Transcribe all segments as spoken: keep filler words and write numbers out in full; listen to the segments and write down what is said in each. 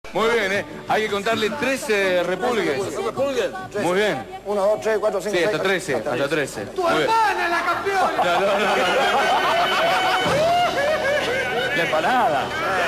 Muy bien, ¿eh? Hay que contarle trece repulgues. Muy bien. uno, dos, tres, cuatro, cinco, Sí, seis. hasta trece, hasta trece. ¡Tu hermana es la campeona! No, no, no, no. La empanada.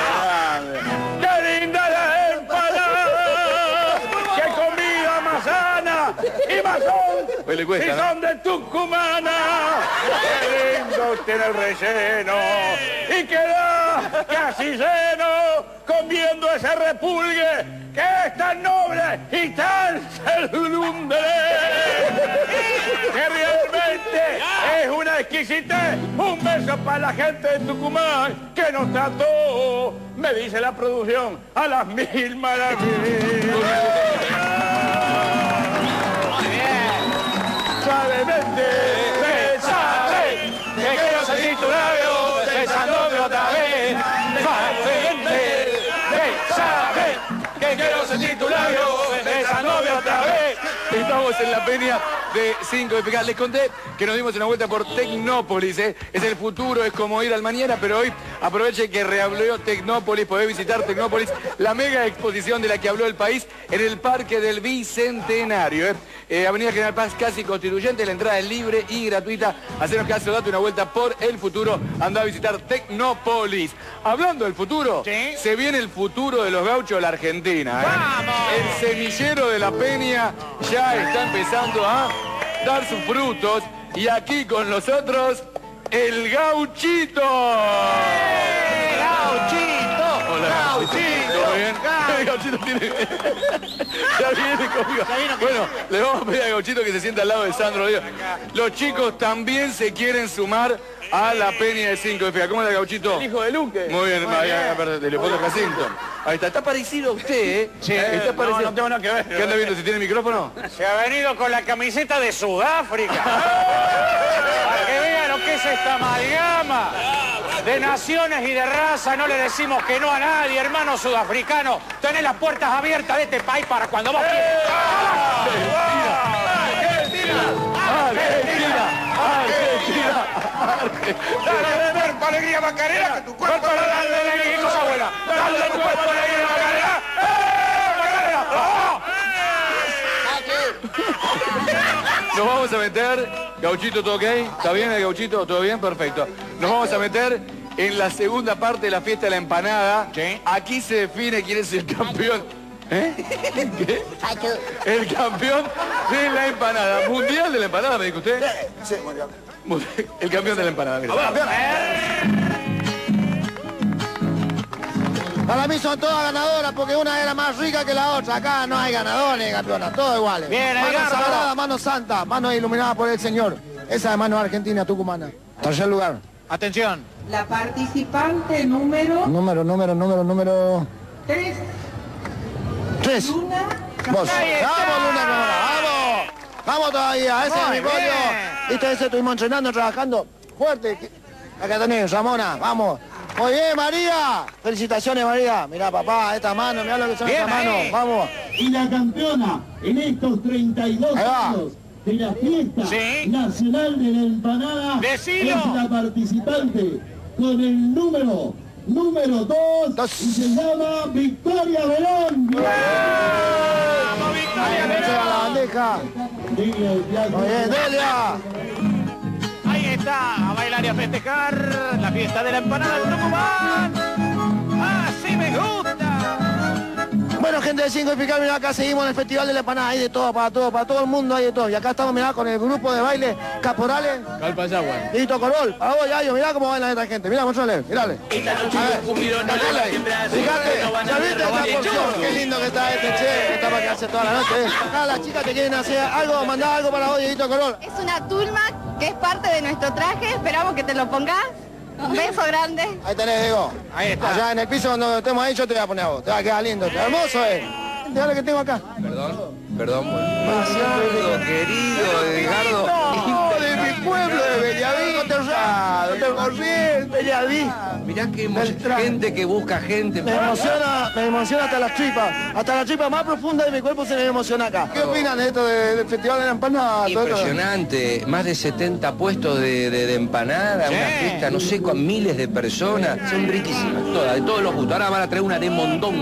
¡Qué linda la empanada! ¡Qué comida más sana! ¡Y más son! Pues le cuesta, ¡Si ¿no? son de Tucumana! ¡Qué lindo tiene el relleno! ¡Y queda casi lleno comiendo ese repulgue que es tan noble y tan saludable! ¡Que realmente es una exquisitez! ¡Un beso para la gente de Tucumán que nos trató, me dice la producción, a las mil maravillas! Suavemente, besame, que quiero sentir tu labio besándome otra vez. Suavemente, besame, que quiero sentir tu labio besándome otra vez. Estamos en la peña de cinco de Picar. Les conté que nos dimos una vuelta por Tecnópolis, ¿eh? Es el futuro, es como ir al mañana, pero hoy aproveche que reabrió Tecnópolis, podés visitar Tecnópolis, la mega exposición de la que habló el país en el Parque del Bicentenario, ¿eh? Eh, Avenida General Paz, casi Constituyente, la entrada es libre y gratuita. Hacenos caso, date una vuelta por el futuro, anda a visitar Tecnópolis. Hablando del futuro, ¿sí? Se viene el futuro de los gauchos de la Argentina, ¿eh? ¡Vamos! El semillero de la peña ya está empezando a dar sus frutos y aquí con nosotros el gauchito. ¡Eh, gauchito! Hola, ¡Gauchito! ¿Todo bien? El gauchito tiene... ya viene conmigo. Bueno, le vamos a pedir al gauchito que se sienta al lado de Sandro Dios. Los chicos también se quieren sumar a la peña de cinco de Picar. ¿Cómo está, gauchito? El hijo de Luque. Muy bien, vaya, de Leopoldo Jacinto. Ahí está, está parecido a usted, ¿eh? Sí, está parecido. no, no tengo nada que ver. ¿Qué anda viendo? ¿Si tiene micrófono? Se ha venido con la camiseta de Sudáfrica. Para que vea lo que es esta amalgama de naciones y de raza. No le decimos que no a nadie, hermano sudafricano. Tenés las puertas abiertas de este país para cuando vos quieras. ¡Argentina! ¡Argentina! ¡Argentina! Dale de cuerpo, alegría, Macarena, que tu cuerpo le da alegría y cosa buena. Dale de tu cuerpo, alegría, Macarena. ¡Eh, Macarena! ¡Oh! Nos vamos a meter, gauchito, ¿todo ok? ¿Está bien el gauchito? ¿Todo bien? Perfecto. Nos vamos a meter en la segunda parte de la fiesta de la empanada. Sí. Aquí se define quién es el campeón. ¿Eh? ¿Qué? El campeón de la empanada. Mundial de la empanada, me dijo usted. Sí, mundial. El campeón de la empanada, mira. Para mí son todas ganadoras porque una era más rica que la otra. Acá no hay ganadores, campeonas, todos iguales. Bien, mano Edgardo. sagrada, mano santa, mano iluminada por el Señor. Esa es mano argentina, tucumana. Tercer lugar. Atención. La participante número Número, número, número, número... tres, Tres. Luna. Vos. Ahí está. Vamos, Luna, vamos. Vamos todavía, ese Muy es mi pollo. bien. Viste, ese estuvimos entrenando, trabajando fuerte. Acá tenés, Ramona, vamos. Muy bien, María. Felicitaciones, María. Mirá, papá, esta mano, mirá lo que son Bien estas manos. ahí. Vamos. Y la campeona en estos treinta y dos Ahí va. años de la fiesta Sí. nacional de la empanada Decilo. es la participante con el número número dos Dos. y se llama Victoria Verón. ¡Vamos, Victoria! Me lleva la bandeja. Delia, el plato. Muy bien, Delia. Ahí está, a bailar y a festejar la fiesta de la empanada de Tucumán. ¡Así me gusta! Bueno, gente de cinco de Picar, mirá, acá seguimos en el Festival de la Empanada. Hay de todo, para todo, para todo el mundo hay de todo. Y acá estamos, mirá, con el grupo de baile Caporales. Calpayagua. Y Tocorol. Para vos, Yayo, mirá cómo bailan esta gente. Mirá, mostrale, mirale. A ver, cantale ahí. Fíjate, ¿ya viste esta porción? Qué lindo que está este, che. Está para quedarse toda la noche, eh. Acá las chicas te quieren hacer algo, mandá algo para vos, Dieguito Corol. Es una tulma que es parte de nuestro traje, esperamos que te lo pongas. Un beso grande. Ahí tenés, Diego. Ahí está. Allá en el piso cuando estemos ahí yo te voy a poner a vos. Te va a quedar lindo, hermoso es. Mirá lo que tengo acá. Perdón, perdón. Querido, querido, Edgardo. No, de mi pueblo, de Bellaví, Terrado, de Gorriel, Bellaví. Mirá que emo- Beltrán. gente que busca gente. Me emociona, me emociona hasta las tripas. Hasta la tripa más profunda de mi cuerpo se me emociona acá. ¿Qué opinan de esto de- del Festival de la Empanada? Todo esto? Impresionante, más de setenta puestos de, de, de empanada, Sí. una fiesta, no sé, con miles de personas, son riquísimas, todas, de todos los gustos. Ahora van a traer una de mondongo,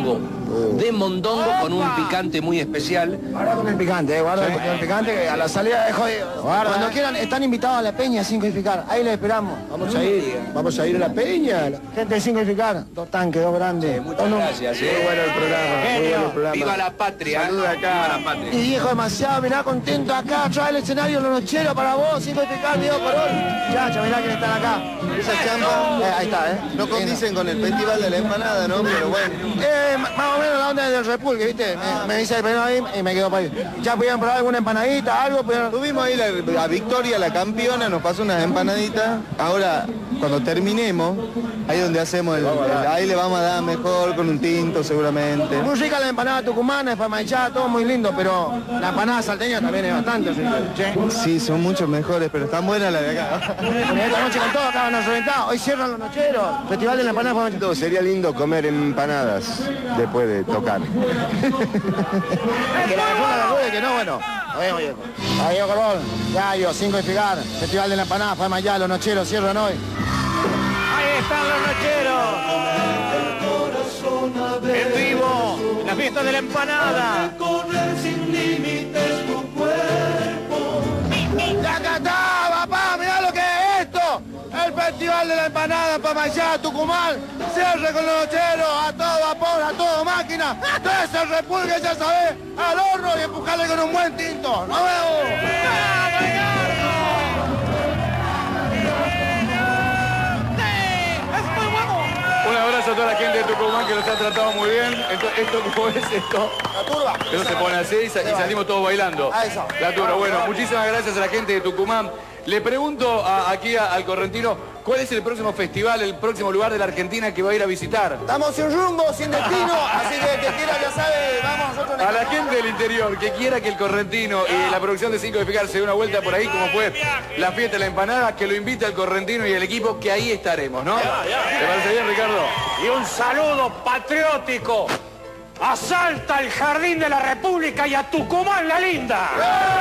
de mondongo con un picante muy especial. Guarda con el picante, eh, guarda con el picante que a la salida es jodido. Guarda. Cuando quieran, están invitados a la Peña cinco y Ficar. Ahí les esperamos. Vamos a ir, vamos a ir a la Peña. Gente de cinco y Ficar, dos tanques, dos grandes. Sí, muchas gracias. Muy bueno el programa, muy bueno el programa. Viva la patria. Saluda acá. Viva la patria. Y viejo demasiado, mirá contento acá, trae el escenario los nocheros para vos, cinco y Ficar, Diego Corol. Chacho, mirá que están acá. Esa chamba, Eh, ahí está, eh. no condicen con el festival de la empanada, ¿no? Pero bueno. Eh, más o menos la onda del Repulgue, ¿viste? Me, me hice el primero ahí y me quedo para ir. Ya pudieron probar alguna empanadita, algo, pero Tuvimos ahí la, la Victoria, la campeona, nos pasó unas empanaditas. Ahora, cuando terminemos, ahí donde hacemos el, el- ahí le vamos a dar mejor con un tinto seguramente. muy rica la empanada tucumana, espamaichada, todo muy lindo, pero la empanada salteña también es bastante rica. Che. Sí, son muchos mejores, pero están buenas las de acá. Esta noche con todo, acá nos reventado. Hoy cierran los nocheros. Festival de la empanada espamaichada. Sería lindo comer empanadas después de tocar. Que la mejor la verdura, que no, bueno. Nos vemos, viejo. Adiós, Corol. Gallo, cinco y Ficar. Festival de la empanada, espamaichada, los nocheros cierran hoy. Ahí están los nocheros. En vivo, la fiesta de la empanada. ¡Ya acá está, papá! ¡Mirá lo que es esto! El Festival de la Empanada en Pamayá, Tucumán. Cierre con los nocheros, a todo vapor, a todo máquina. Entonces el repulgue, ya sabés, al horno y empujarle con un buen tinto. ¡Nos vemos! Un abrazo a toda la gente de Tucumán que los ha tratado muy bien. Esto, esto ¿cómo es esto? La turba. Eso se pone así y, sa- y salimos todos bailando. Ah, eso. La turba. Bueno, muchísimas gracias a la gente de Tucumán. Le pregunto a- aquí a- al correntino, ¿cuál es el próximo festival, el próximo lugar de la Argentina que va a ir a visitar? Estamos sin rumbo, sin destino, así que el que quiera ya sabe, vamos nosotros. A la gente del interior que quiera que el correntino y la producción de Cinco de Ficar se dé una vuelta por ahí, como fue la fiesta de la empanada, que lo invite al correntino y el equipo, que ahí estaremos, ¿no? ¿Te parece bien, Ricardo? Y un saludo patriótico a Salta, al Jardín de la República y a Tucumán la Linda.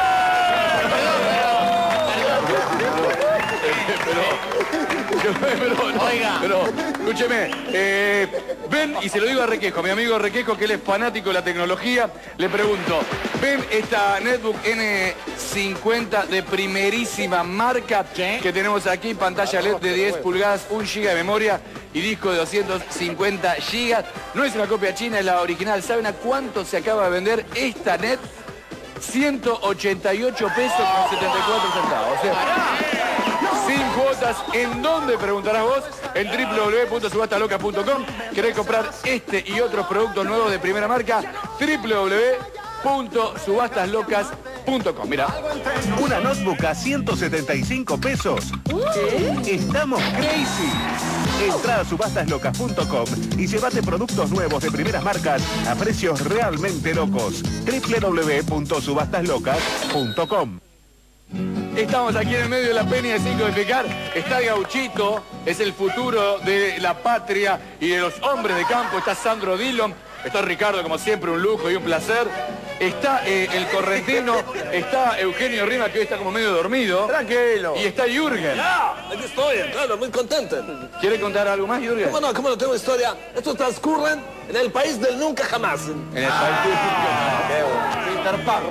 Pero, no, Oiga. pero, escúcheme, eh, ven, y se lo digo a Requejo, mi amigo Requejo, que él es fanático de la tecnología, le pregunto, ven esta Netbook N cincuenta de primerísima marca que tenemos aquí, pantalla L E D de diez pulgadas, un giga de memoria y disco de doscientos cincuenta gigas. No es una copia china, es la original. ¿Saben a cuánto se acaba de vender esta Net? ciento ochenta y ocho pesos con setenta y cuatro centavos. O sea, sin cuotas. ¿En dónde? Preguntarás vos. En doble u doble u doble u punto subastaloca punto com. ¿Querés comprar este y otros productos nuevos de primera marca? doble u doble u doble u punto subastas locas punto com. Mira. Una notebook a ciento setenta y cinco pesos. Estamos crazy. Entra a subastas locas punto com y llévate productos nuevos de primeras marcas a precios realmente locos. doble u doble u doble u punto subastas locas punto com. Estamos aquí en el medio de la Peña de Cinco de Ficar. Está Gauchito, es el futuro de la patria y de los hombres de campo. Está Sandro Dillon, está Ricardo, como siempre, un lujo y un placer. Está eh, el correntino, está Eugenio Rima, que hoy está como medio dormido. Tranquilo. Y está Jürgen. Ya, aquí estoy, claro, muy contento. ¿Quiere contar algo más, Jürgen? ¿Cómo no? ¿Cómo no tengo historia? Esto transcurre en el país del nunca jamás. En el país. Peter Parro.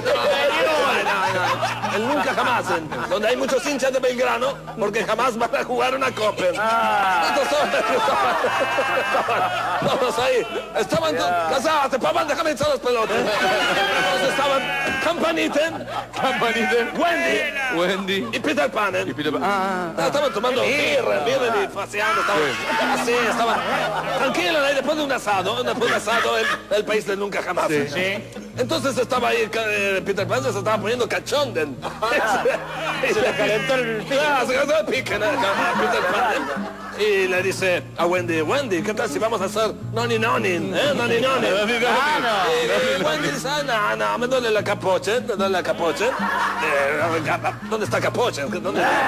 El nunca jamás, en- donde hay muchos hinchas de Belgrano, porque jamás van a jugar una copa. Estos son- estaban- todos ahí, estaban to- casados, papá, déjame echar las pelotas. Entonces estaban Campaniten, Campaniten, Wendy Wendy y Peter Pan. y Peter Pan. Ah, ah, Estaban tomando birra, birra y paseando, estaban así, estaban tranquilos ahí después de un asado, después de un asado el, el país del nunca jamás. Sí. Entonces estaba ahí eh, Peter Pan, se estaba poniendo cachonden. Se le calentó el pique. Se calentó el pique, ¿no? Peter Pan. Y le dice a Wendy, Wendy, ¿qué tal si vamos a hacer noni noni? ¿Eh? Noni noni. Ah, Y Wendy dice, ah, no, no, me duele la capoche, me duele la capoche. Eh, ¿Dónde está capoche? ¿Dónde está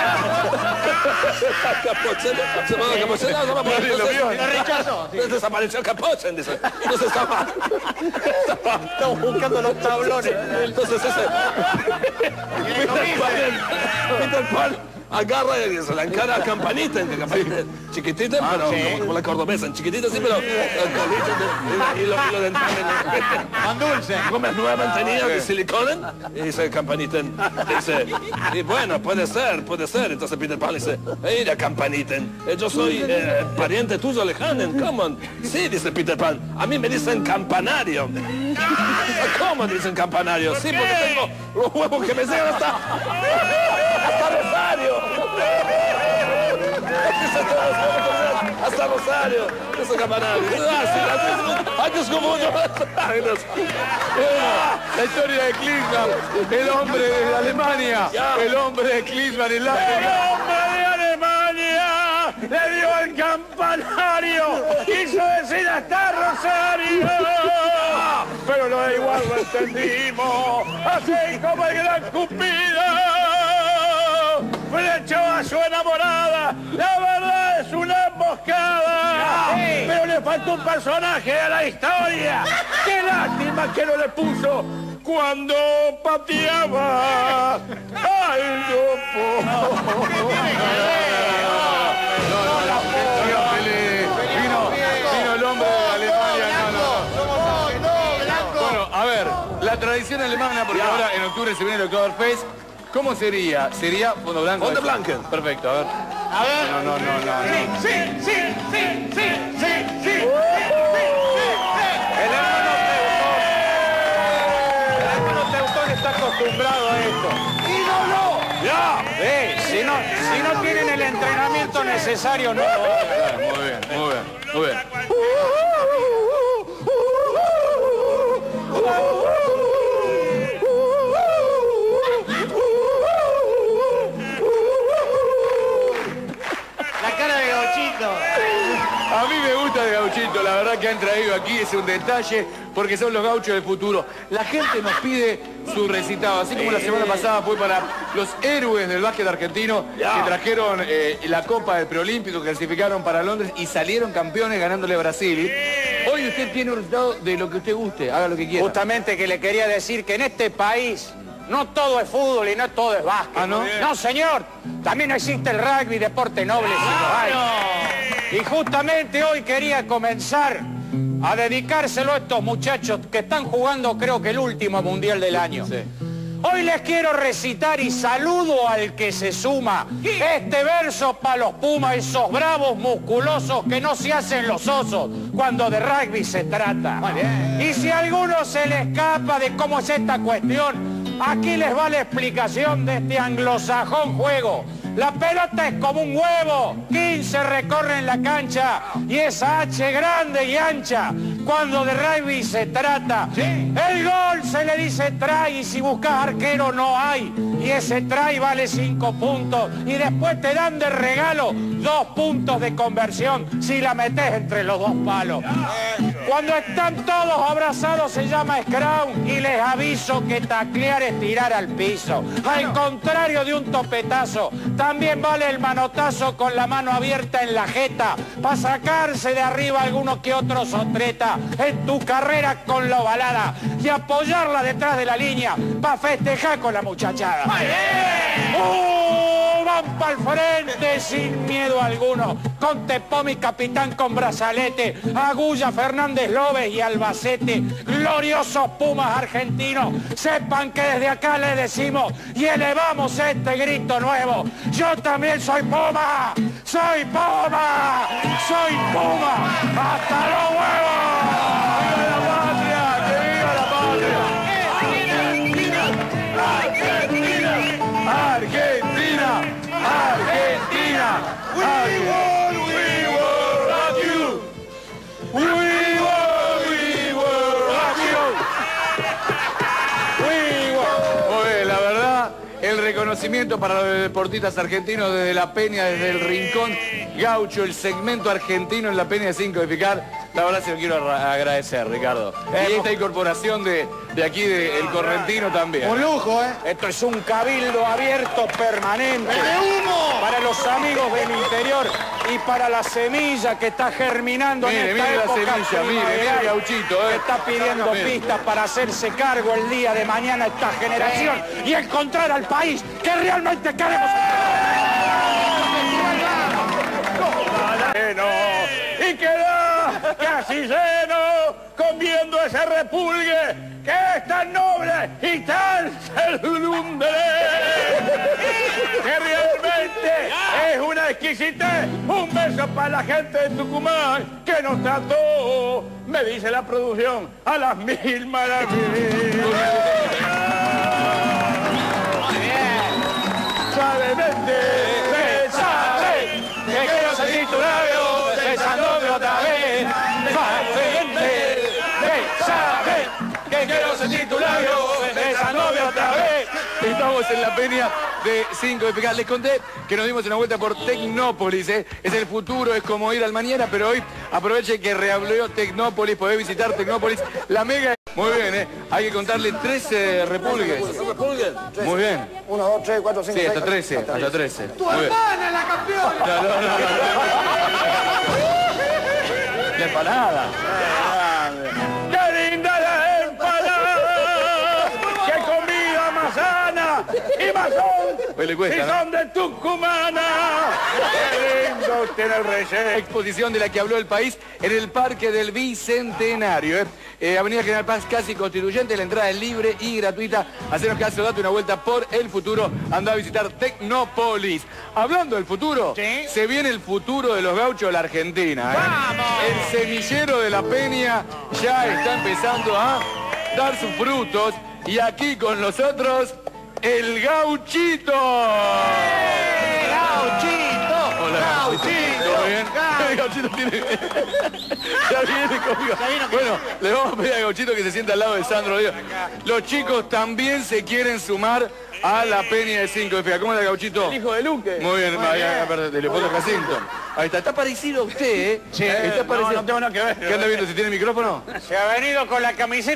capoche? Se va la capoche, no, no, no, entonces- Lo rechazó. entonces desapareció el capoche, dice. Entonces estaba... estaba Estamos buscando los tablones. entonces ese... Peter Pan, Peter Pan agarra y se la encara a Campanita, en Campanita chiquitita, Ah, pero sí. como, como la cordobesa, en chiquitita sí, pero eh, colita de- y, y lo, y lo de Pan dulce. Come nueva mantequilla de silicona y dice Campanita, dice, y bueno, puede ser, puede ser. Entonces Peter Pan dice, mira Campanita, eh, yo soy eh, pariente tuyo lejano, ¿cómo? Sí, dice Peter Pan, a mí me dicen campanario. ¿Cómo dicen campanario? Sí, porque tengo los huevos que me llegan hasta, hasta Rosario. Hasta Rosario, eso campanario. Ah, sí, antes como yo. La historia de Klinsmann, el hombre de Alemania, el hombre de Klinsmann, el hombre de Alemania le dio al campanario, quiso decir hasta Rosario, pero lo da igual, lo entendimos, así como el gran Cupido flechó a su enamorada, la verdad es una emboscada, pero le faltó un personaje a la historia, qué lástima que no le puso cuando pateaba al topo. Vino, vino el hombre de Alemania, no, no. Bueno, a ver, la tradición alemana, porque ahora en octubre se viene el Oktoberfest, ¿cómo sería? ¿Sería fondo blanco? Fondo blanco. Perfecto, a ver. A ver. No, no, no, no. Sí, sí, sí, sí, sí, sí, sí. El hermano Teutón. El hermano Teutón está acostumbrado a esto. ¡Ídolo! ¡Ya! Eh, si no, si no tienen el entrenamiento necesario, no lo hagan. Muy bien, muy bien, muy bien. La cara de Gauchito. A mí me gusta de Gauchito, la verdad que han traído aquí es un detalle, porque son los gauchos del futuro. La gente nos pide su recitado, así como la semana pasada fue para los héroes del básquet argentino, que trajeron eh, la Copa del Preolímpico, clasificaron para Londres y salieron campeones ganándole a Brasil. Hoy usted tiene un resultado de lo que usted guste, haga lo que quiera. Justamente que le quería decir que en este país no todo es fútbol y no todo es básquet. ¿Ah, no? No, señor. También existe el rugby, deporte noble. Si lo hay. Y justamente hoy quería comenzar a dedicárselo a estos muchachos que están jugando, creo que el último mundial del año. Sí. Hoy les quiero recitar y saludo al que se suma este verso para los Pumas, esos bravos musculosos que no se hacen los osos cuando de rugby se trata. Y si a alguno se le escapa de cómo es esta cuestión, aquí les va la explicación de este anglosajón juego. La pelota es como un huevo, quince recorren la cancha y esa H grande y ancha cuando de rugby se trata. El gol se le dice try y si buscas arquero no hay. Y ese try vale cinco puntos y después te dan de regalo dos puntos de conversión si la metes entre los dos palos. Cuando están todos abrazados se llama scrum y les aviso que taclear es tirar al piso. Al contrario de un topetazo, también vale el manotazo con la mano abierta en la jeta para sacarse de arriba alguno que otro sotreta en tu carrera con la ovalada y apoyarla detrás de la línea para festejar con la muchachada. ¡Uh! Van para el frente sin miedo alguno, con Tepó mi capitán con brazalete, Agulla, Fernández López y Albacete, gloriosos Pumas argentinos, sepan que desde acá les decimos y elevamos este grito nuevo, yo también soy Puma, soy Puma, soy Puma, hasta los huevos. ¡Viva la patria! ¡Que viva la patria! Argentina, Argentina, Argentina. We will rock you. We will, we will rock you. We will. Muy bien, la verdad, el reconocimiento para los deportistas argentinos desde La Peña, desde el Rincón Gaucho, el segmento argentino en La Peña sin codificar. la verdad se lo quiero agradecer, Ricardo. Y esta incorporación de, de aquí, de El Correntino también. Un lujo, ¿eh? Esto es un cabildo abierto permanente para los amigos del interior y para la semilla que está germinando Mire, en esta mire la época semilla, mire, mire el gauchito, que eh. está pidiendo Mire. pistas para hacerse cargo el día de mañana esta generación y encontrar al país que realmente queremos. Y queda casi lleno, comiendo ese repulgue que es tan noble y tan saludable, que realmente es una exquisitez. Un beso para la gente de Tucumán que nos trató, me dice la producción, a las mil maravillas. Suavemente, besame, que quiero sentir tu labio besándome otra vez. Suavemente, besame, que quiero sentir tu labio besándome otra vez. Estamos en la peña de cinco de Picar. Les conté que nos dimos una vuelta por Tecnópolis, ¿eh? Es el futuro, es como ir al mañana, pero hoy aproveche que reabrió Tecnópolis, podés visitar Tecnópolis, la mega... Muy bien, ¿eh? Hay que contarle trece repulgues. Muy bien. Uno, dos, tres, cuatro, cinco, Sí, seis, hasta trece, hasta trece. ¡Tu Muy bien. hermana es la campeona! No, no, no, no. La empanada. ¡Qué linda la empanada! ¡Qué comida más sana! ¡Y más son! Pues le cuesta, ¡Si ¿no? son de Tucumana! ¡Qué lindo tiene el relleno! Exposición de la que habló el país en el Parque del Bicentenario. ¿eh? Eh, Avenida General Paz, casi Constituyente, la entrada es libre y gratuita. Hacenos caso, date una vuelta por el futuro. Anda a visitar Tecnópolis. Hablando del futuro, ¿sí? Se viene el futuro de los gauchos de la Argentina. ¿eh? ¡Vamos! El semillero de la Peña ya está empezando a dar sus frutos. Y aquí con nosotros, el gauchito. ¡Eh, gauchito! Hola, ¡Gauchito! ¿Todo bien? El gauchito tiene... Ya viene conmigo. Bueno, le vamos a pedir al gauchito que se sienta al lado de Sandro Díaz. Los chicos también se quieren sumar a la peña de cinco de Fea. ¿Cómo está, gauchito? El hijo de Luque. Muy bien, vaya, de Leopoldo Jacinto. Ahí está, está parecido a usted, ¿eh? Sí, Está no, parecido. no tengo nada que ver. ¿Qué anda viendo? ¿Si tiene micrófono? Se ha venido con la camiseta.